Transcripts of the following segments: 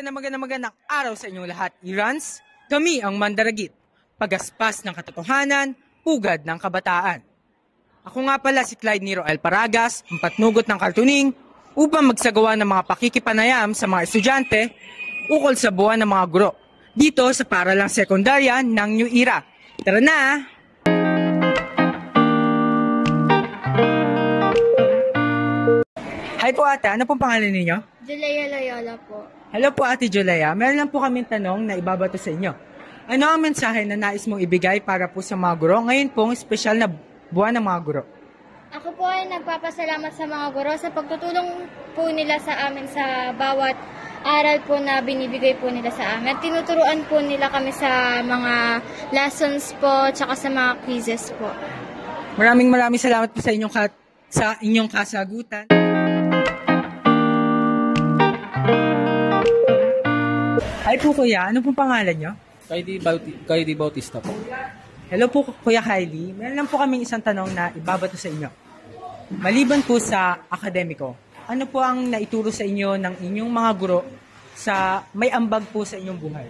Magandang araw sa inyong lahat, Irans. Kami ang Mandaragit, pagaspas ng katotohanan, pugad ng kabataan. Ako nga pala si Clyde Nero L. Paragas, ang patnugot ng kartuning, upang magsagawa ng mga pakikipanayam sa mga estudyante ukol sa buwan ng mga guro, dito sa Paaralang Sekundarya ng New Era. Tara na! Hi po ate, ano pong pangalan ninyo? Julia Loyola po. Hello po Ate Julia, meron lang po kaming tanong na ibabato sa inyo. Ano ang mensahe na nais mong ibigay para po sa mga guro ngayon pong espesyal na buwan ng mga guro? Ako po ay nagpapasalamat sa mga guro sa pagtutulong po nila sa amin sa bawat aral po na binibigay po nila sa amin. At tinuturuan po nila kami sa mga lessons po tsaka sa mga quizzes po. Maraming salamat po sa inyong kasagutan. Hi po kuya, ano pong pangalan nyo? Kylie Bautista po. Hello po Kuya Kylie, meron lang po kaming isang tanong na ibabato sa inyo. Maliban po sa akademiko, ano po ang naituro sa inyo ng inyong mga guro sa may ambag po sa inyong buhay?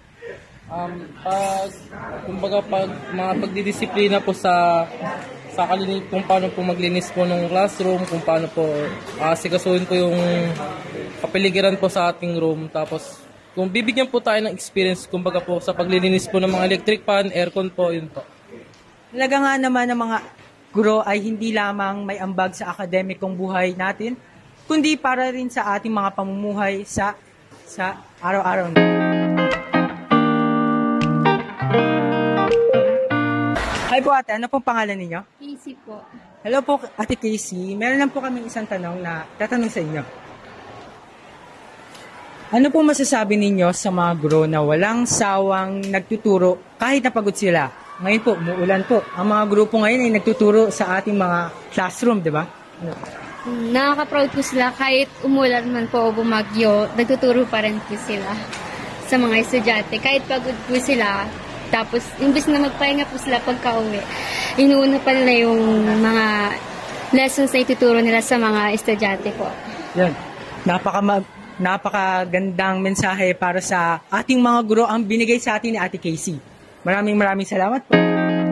Pag mga pagdidisiplina po sa kung paano po maglinis po ng classroom, kung paano po sigasuhin po yung kapaligiran po sa ating room, tapos kung bibigyan po tayo ng experience, kumbaga po sa paglilinis po ng mga electric fan, aircon po, yun po. Talaga nga naman ng mga guro ay hindi lamang may ambag sa akademikong buhay natin, kundi para rin sa ating mga pamumuhay sa araw-araw. Hi po ate, ano pong pangalan ninyo? Casey po. Hello po ate Casey, meron lang po kami isang tanong na tatanong sa inyo. Ano po masasabi ninyo sa mga guro na walang sawang nagtuturo kahit napagod sila? Ngayon po, umuulan po. Ang mga grupo ngayon ay nagtuturo sa ating mga classroom, di ba? Nakaka-proud po sila kahit umulan man po o bumagyo, nagtuturo pa rin po sila sa mga estudyante. Kahit pagod po sila, tapos imbes na magpahinga po sila pagka-uwi, inuuna pa nila yung mga lessons na ituturo nila sa mga estudyante po. Yan. Napakagandang mensahe para sa ating mga guro ang binigay sa atin ni Ate Casey. Maraming salamat po.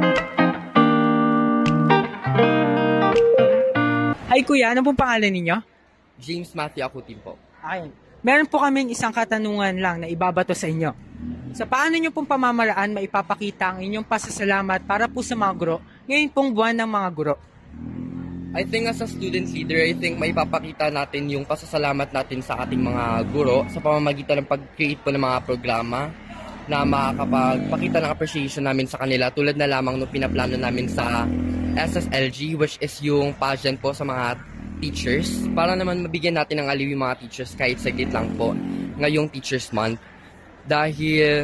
Hi kuya, ano pong pangalan ninyo? James Matthew Akutin po. Ay, meron po kaming isang katanungan lang na ibabato sa inyo. Sa paano nyo pong pamamaraan maipapakita ang inyong pasasalamat para po sa mga guro ngayon pong buwan ng mga guro? I think as a student leader, I think maipapakita natin yung pasasalamat natin sa ating mga guro sa pamamagitan ng pag-create po ng mga programa na makakapagpakita ng appreciation namin sa kanila tulad na lamang nung pinaplano namin sa SSLG, which is yung pageant po sa mga teachers para naman mabigyan natin ng aliw yung mga teachers kahit saglit lang po ngayong Teachers Month dahil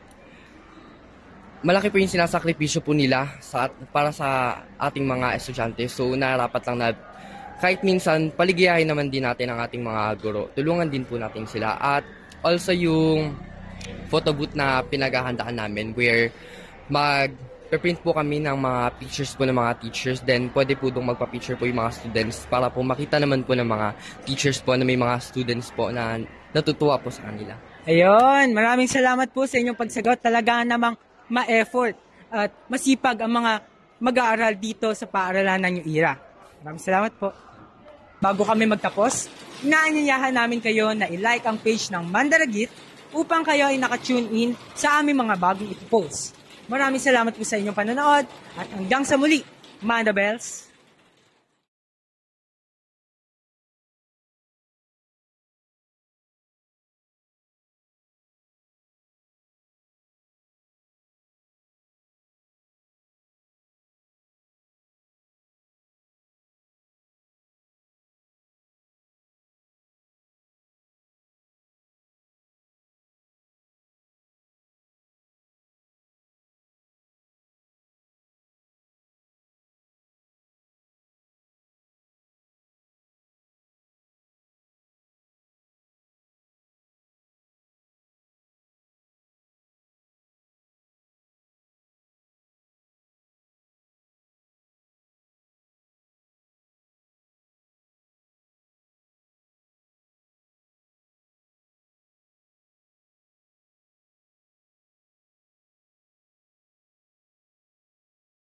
malaki po yung sinasakripisyo po nila para sa ating mga estudyante. So, narapat lang na kahit minsan, paligayahin naman din natin ang ating mga guro. Tulungan din po natin sila. At also yung photo booth na pinaghahandaan namin where mag-print po kami ng mga pictures po ng mga teachers. Then, pwede po doon magpa-picture po yung mga students para po makita naman po ng mga teachers po na may mga students po na natutuwa po sa kanila. Ayun, maraming salamat po sa inyong pagsagot. Talaga namang ma-effort at masipag ang mga mag-aaral dito sa paaralan ng New Era. Maraming salamat po. Bago kami magtapos, inaanyayahan namin kayo na i-like ang page ng Mandaragit upang kayo ay naka-tune in sa aming mga bagong ipopost. Maraming salamat po sa inyong panonood at hanggang sa muli, Manda Bells!